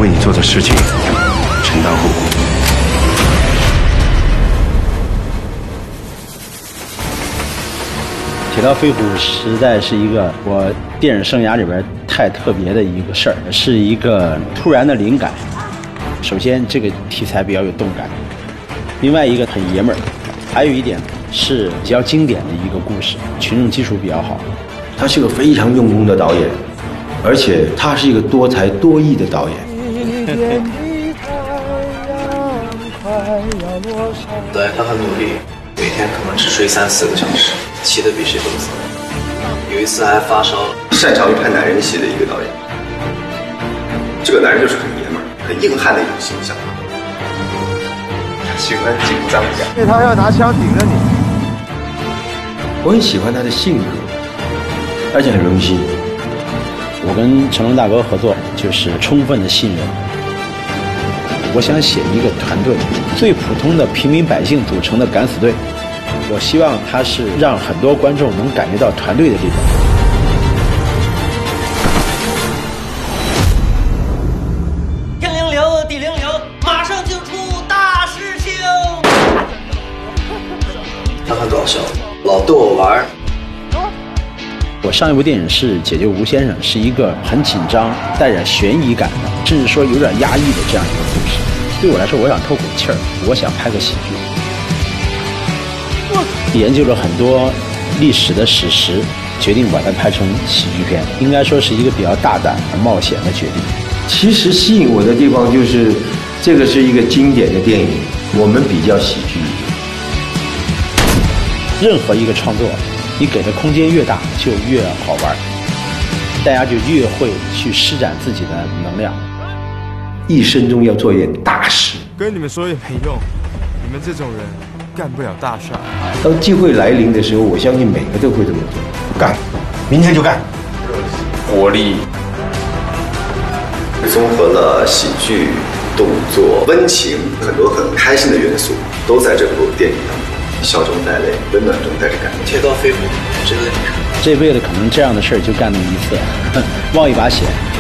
为你做的事情承担后果。 铁道飞虎实在是一个我电影生涯里边太特别的一个事儿，是一个突然的灵感。首先，这个题材比较有动感；另外一个很爷们儿，还有一点是比较经典的一个故事，群众基础比较好。 他是个非常用功的导演，而且他是一个多才多艺的导演。 对，他很努力，每天可能只睡3-4个小时，气得比谁都早。有一次还发烧。 擅长于拍男人戏的一个导演，这个男人就是很爷们儿、很硬汉的一种形象。他喜欢紧张感， 因为他要拿枪顶着你。 我很喜欢他的性格，而且很荣幸。 我跟成龙大哥合作，就是充分的信任。我想写一个团队，最普通的平民百姓组成的敢死队。我希望它是让很多观众能感觉到团队的力量。 天灵灵，地灵灵，马上就出大事情。 他很搞笑，老逗我玩。 我上一部电影是《解救吴先生》，是一个很紧张、带点悬疑感的，甚至说有点压抑的这样一个故事。对我来说，我想透口气儿，我想拍个喜剧。研究了很多历史的史实，决定把它拍成喜剧片，应该说是一个比较大胆而冒险的决定。 其实吸引我的地方就是，这个是一个经典的电影，我们比较喜剧。 任何一个创作，你给的空间越大，就越好玩，大家就越会去施展自己的能量。 一生中要做一点大事， 跟你们说也没用，你们这种人干不了大事。 当机会来临的时候，我相信每个都会这么做，干，明天就干。 活力，综合了喜剧、动作、温情，很多很开心的元素都在这部电影当中，笑中带泪，温暖中带着感动。 铁道飞虎，值得你看。 这辈子可能这样的事儿就干那么一次，冒一把险。